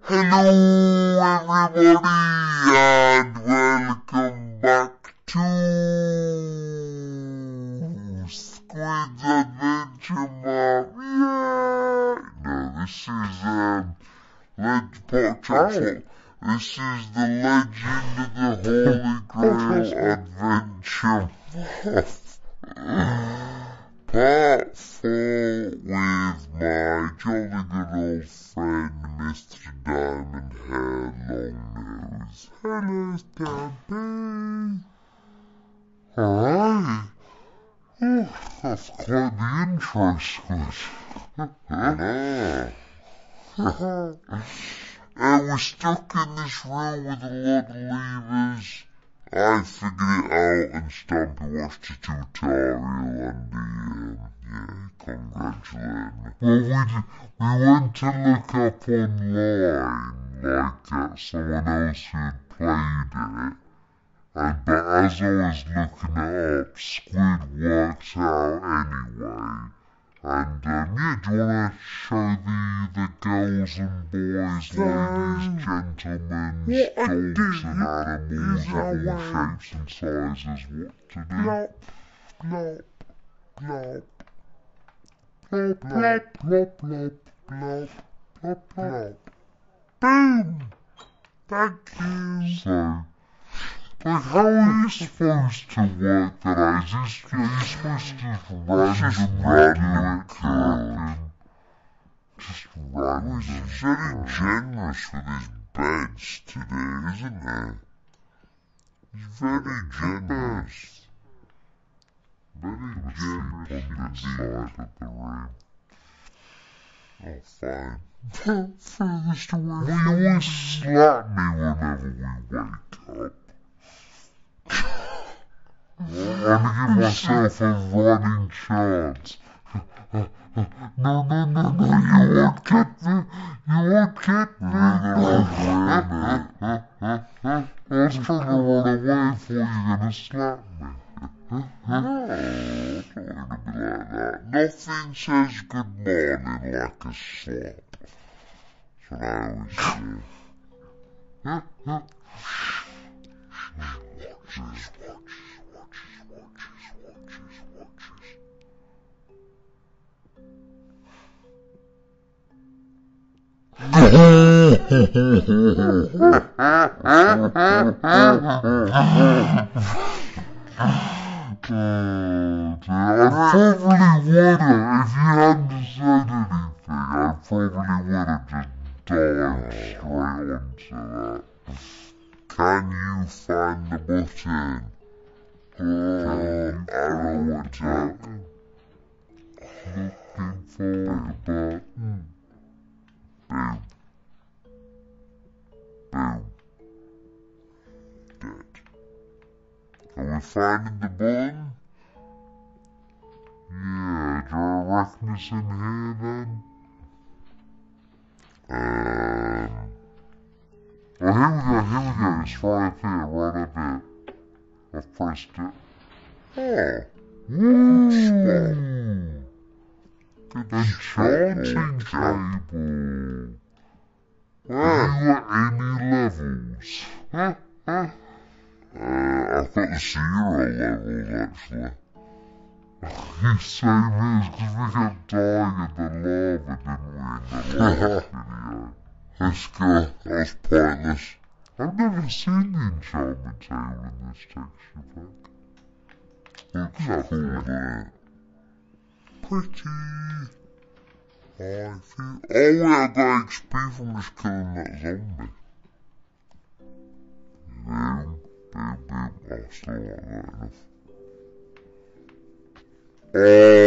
Hello everybody and welcome back to Squid's Adventure Map. Yeah! No, this is the Legend of the Holy Grail Adventure Map. Part 4 with my jolly good old friend Mr. Diamond Hair Longnose. Hello, Stampy. Alright. Oh, that's quite the intro, Squid. We're stuck in this room with a lot of levers. I figured it out and Stampy watched a tutorial and congratulate me. Well, we went to look up online, like someone else who'd played it, but as I was looking it up, Squid worked out anyway. And do you want to show the girls and boys, ladies, gentlemen, dogs and animals of all shapes and sizes what to do? Plop, plop, plop. Plop, plop, plop, plop, plop, plop, plop. Boom! Thank you. Like, how are you supposed to work that out? Are you supposed to just random it? Just random. He's very generous with his beds today, isn't he? He's very generous. Very generous on the side of the room. Oh, fine. Furthest away. Will you always slap me whenever we wake up? I want to give myself a running chance. No, you won't get me. I was trying to run away before you're gonna slap me. No, it's not gonna be like that. Nothing says good morning like a slap. That's what I always say. Watches. I probably would've, if you hadn't said anything, I probably would've just dived straight onto that. Can you find the button? Arrow attack. Looking for the button. Boom. Boom. Dead. Are we finding the button? Yeah, do I reckon it's in here then? Oh, here we go, it's right up here, right up here. I've pressed it. Oh, woo! Good enchanting table. Have you got any levels? I've got 0 levels actually. Same here, because we kept dying in the lava, didn't we, in the last video? Let's go, that was pointless. I've never seen the enchantment table in this texture pack. Looks cool, doesn't it? Pretty. I feel. Oh, I got XP from just killing that zombie. Boom. Oh, still not that enough. Oh,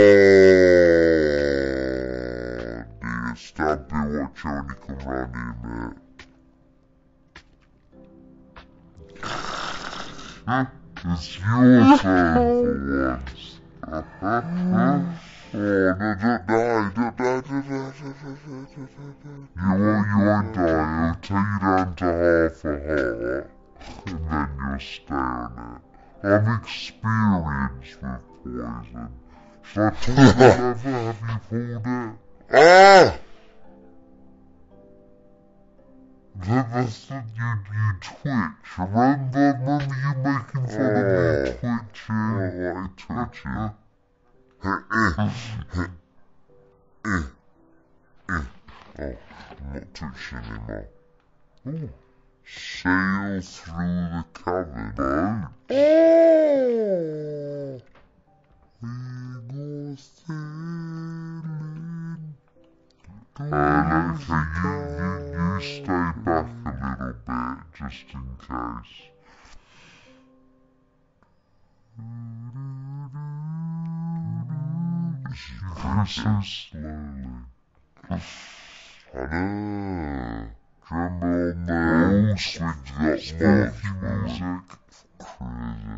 dear Stampy, watch out when you come round here, mate. It's your turn for once. Oh, no, don't die. You won't die. It'll take you down to half a heart, and then you'll stay on it. I'm experienced with poison. Should I pull the lever? Have you pulled it? Ah! That's what you twitch. Remember you making fun of me twitching? Oh, I twitching. Oh, I'm not twitching anymore. Ooh. Sail through the cavern. Boat. Oh! We go sailing. Okay, you stay back a little bit, just in case. She goes so slowly. I know. Remember on the old swings got spooky music? Crazy.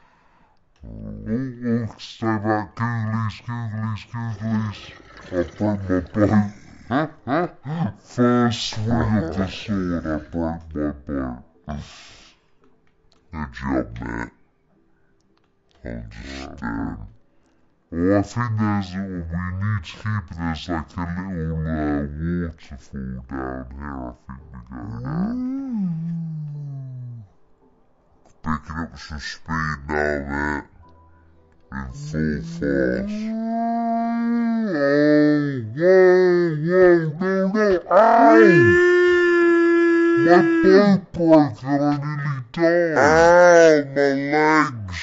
Oh, stay back, googlies. I broke my boat. First swing of the sword, I broke my boat. Good job, mate. I'm just staring. Oh, I think we need to keep there's like a little waterfall down here, I think we go down. Picking up some speed now, mate. In full force. Whoa, no, ow! My boat broke and I nearly died. Ow, my legs.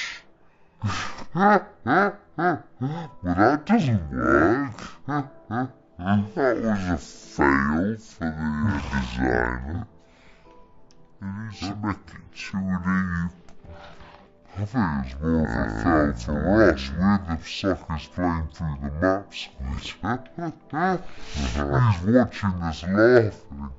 Well, that doesn't work. That was a fail for the designer. It needs to make it 2D. I think it's more of a fail for us. We're the suckers playing through the map switch. He's watching us laughing.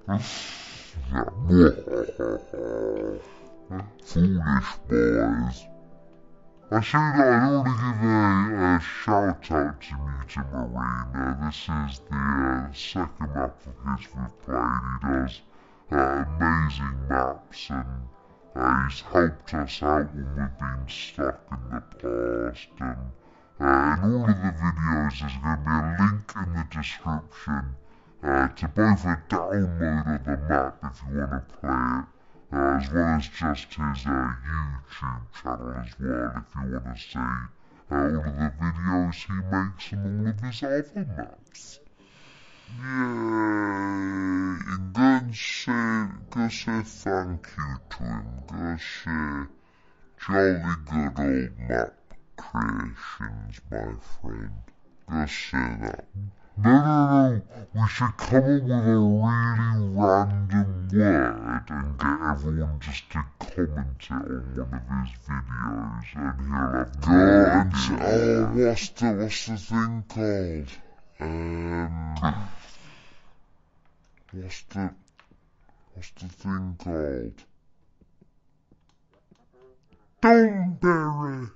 Foolish boys. I see that I ought to give a shout out to Mutant Marina. This is the second map of his we've played. He does amazing maps and he's helped us out when we've been stuck in the past. And in all of the videos there's going to be a link in the description to both a download of the map if you want to play it. As well as just his YouTube channel as well, if you want to see all of the videos he makes and all of his other maps. Yay! And go say thank you to him. Go say jolly good old map creations, my friend. Go say that. No, we should come up with a really random word and get everyone just to comment it on one of his videos and he'll have go and say, oh, what's the thing called? What's the thing called? Doomberry.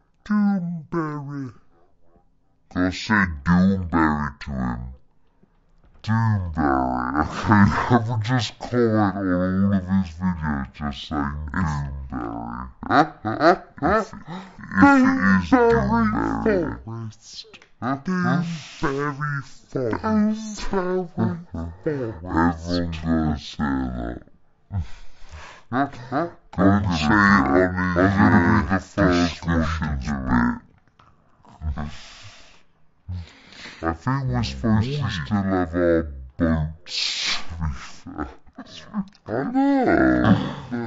Go say Doomberry to him. Doomberry. Okay, never just comment on all of his videos just saying Doomberry. If it is Doomberry. Doomberry Forest. Everyone's gonna say that. Go and say it on the first questions bit. I think we're supposed to still have our boats, to be fair. I know. What the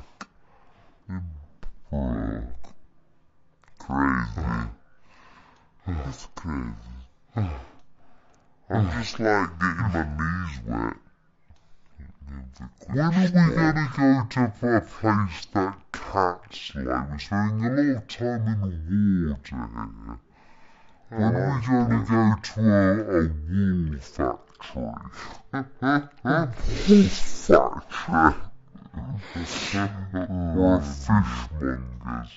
heck? Crazy. That's crazy. I'm just like getting my knees wet. When are we gonna go to a place that cats like? We're spending a lot of time in the water here. When are we gonna go to a wool factory? Or fishmongers.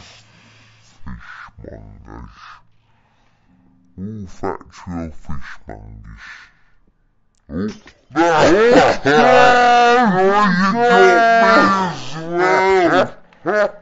Wool factory or fishmongers? Oh, you got me as well!